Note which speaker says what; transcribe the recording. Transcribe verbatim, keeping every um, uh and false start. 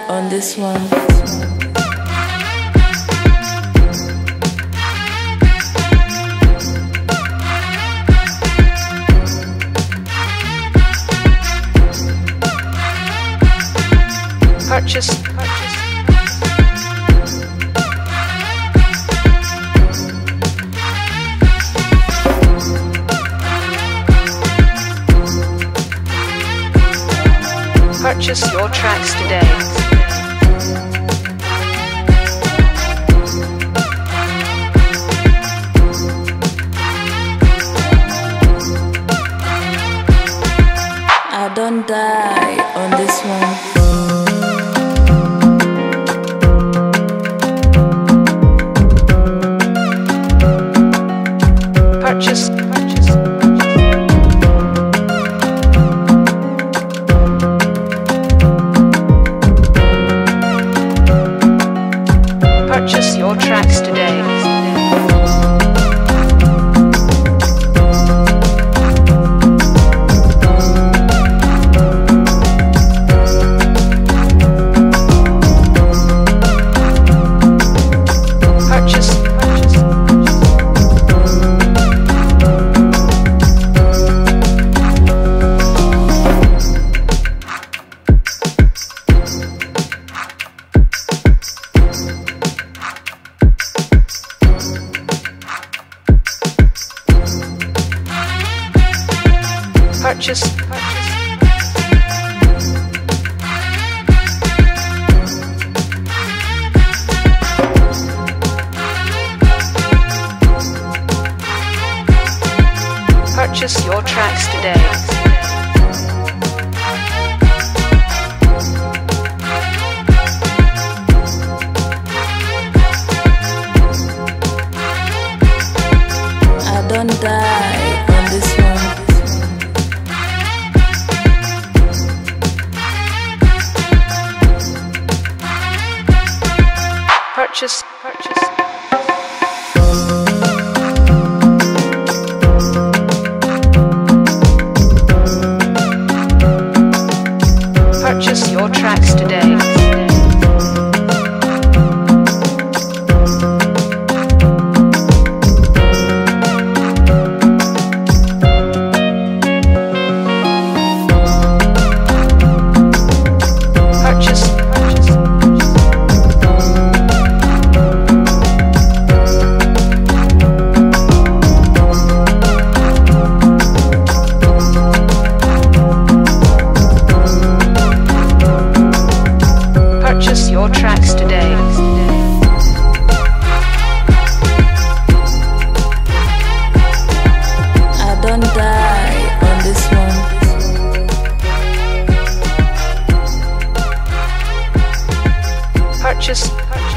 Speaker 1: on this one.
Speaker 2: Purchase, purchase. Purchase your tracks today.
Speaker 1: I don't die on this one.
Speaker 2: Purchase, purchase. Purchase your tracks today. Purchase, purchase. Purchase, purchase. Purchase your tracks today.
Speaker 1: I don't die on this one.
Speaker 2: Purchase, purchase. Purchase your tracks today. Purchase, purchase. Purchase your tracks today.
Speaker 1: I don't die on this one.
Speaker 2: Purchase, purchase.